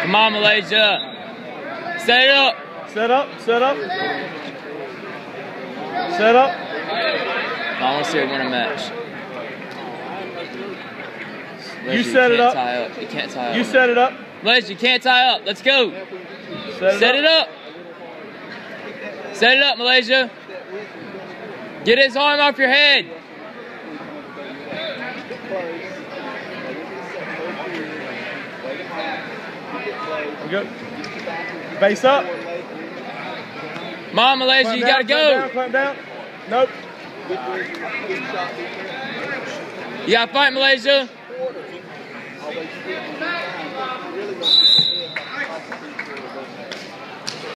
Come on, Malaysia. Set it up. Set up. Set up. Set up. I want to see her win a match. You set it up. You can't tie up. You set it up. Malaysia, you can't tie up. Let's go. Set it up. Set it up, Malaysia. Get his arm off your head. Good. Base up. Come on, Malaysia, you gotta go. Clamp down. Nope. You gotta fight, Malaysia.